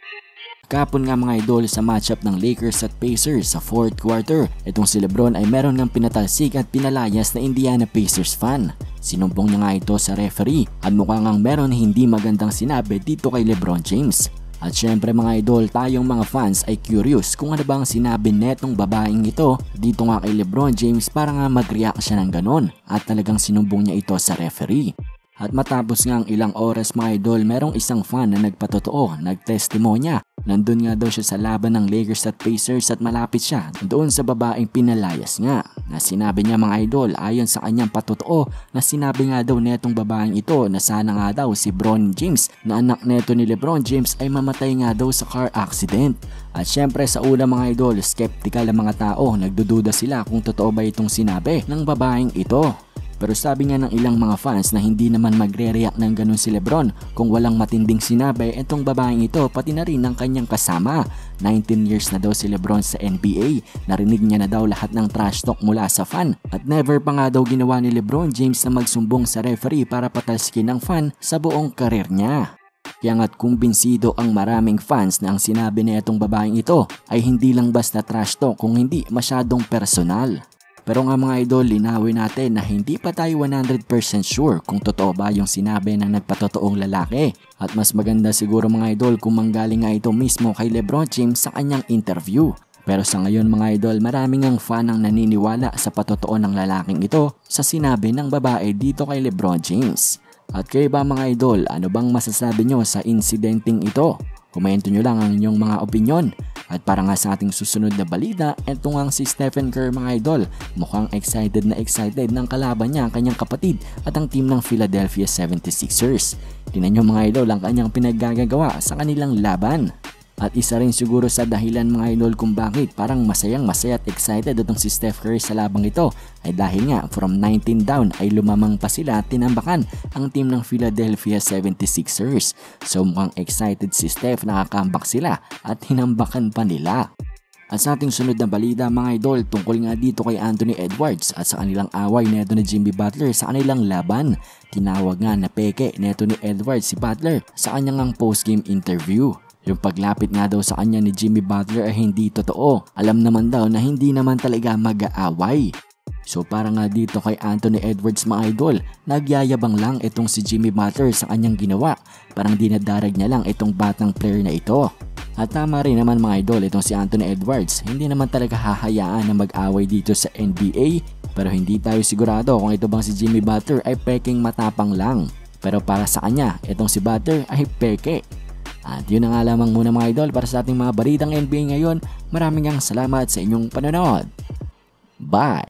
Kapon nga mga idol sa matchup ng Lakers at Pacers sa 4th quarter, itong si Lebron ay meron ngang pinatalsik at pinalayas na Indiana Pacers fan. Sinumbong niya nga ito sa referee at mukhang ngang meron hindi magandang sinabi dito kay LeBron James. At syempre mga idol, tayong mga fans ay curious kung ano bang sinabi netong babaeng ito dito nga kay LeBron James para nga mag-react siya ng ganon at talagang sinumbong niya ito sa referee. At matapos nga ang ilang oras mga idol, merong isang fan na nagpatotoo, nagtestimonya. Nandun nga daw siya sa laban ng Lakers at Pacers at malapit siya doon sa babaeng pinalayas nga. Na sinabi niya mga idol, ayon sa kanyang patotoo, na sinabi nga daw netong babaeng ito na sana nga daw si Bron James na anak neto ni LeBron James ay mamatay nga daw sa car accident. At syempre sa una mga idol, skeptical ang mga tao, nagdududa sila kung totoo ba itong sinabi ng babaeng ito. Pero sabi nga ng ilang mga fans na hindi naman magre-react ng ganun si LeBron kung walang matinding sinabi itong babaeng ito pati na rin ng kanyang kasama. 19 years na daw si LeBron sa NBA, narinig niya na daw lahat ng trash talk mula sa fan at never pa nga daw ginawa ni LeBron James na magsumbong sa referee para patalsikin ng fan sa buong karir niya. Kaya nga't kumbinsido ang maraming fans na ang sinabi na itong babaeng ito ay hindi lang basta trash talk kung hindi masyadong personal. Pero nga mga idol, linawin natin na hindi pa tayo 100% sure kung totoo ba yung sinabi ng nagpatotoong lalaki. At mas maganda siguro mga idol kung manggaling nga ito mismo kay LeBron James sa kanyang interview. Pero sa ngayon mga idol, maraming ang fan ang naniniwala sa patotoo ng lalaking ito sa sinabi ng babae dito kay LeBron James. At kayo ba mga idol, ano bang masasabi nyo sa incidenting ito? Komento nyo lang ang inyong mga opinyon. At para nga sa ating susunod na balita, eto nga si Stephen Curry mga idol. Mukhang excited ng kalaban niya ang kanyang kapatid at ang team ng Philadelphia 76ers. Tingnan nyo mga idol ang kanyang pinaggagawa sa kanilang laban. At isa rin siguro sa dahilan mga idol kung bakit parang masaya at excited itong si Steph Curry sa labang ito ay dahil nga from 19 down ay lumamang pa sila at tinambakan ang team ng Philadelphia 76ers. So mukhang excited si Steph, nakakambak sila at hinambakan pa nila. At sa ating sunod na balita mga idol, tungkol nga dito kay Anthony Edwards at sa kanilang away neto ni Jimmy Butler sa kanilang laban. Tinawag nga na peke neto ni Edwards si Butler sa kanyang post-game interview. Yung paglapit nga daw sa kanya ni Jimmy Butler ay hindi totoo. Alam naman daw na hindi naman talaga mag-aaway. So para nga dito kay Anthony Edwards mga idol, nagyayabang lang itong si Jimmy Butler sa kanyang ginawa. Parang dinadarag niya lang itong batang player na ito. At tama rin naman mga idol, itong si Anthony Edwards, hindi naman talaga hahayaan na mag-away dito sa NBA. Pero hindi tayo sigurado kung ito bang si Jimmy Butler ay peking matapang lang. Pero para sa kanya, itong si Butler ay peke. At yun na nga lamang muna mga idol para sa ating mga balitang NBA ngayon. Maraming salamat sa inyong panonood. Bye!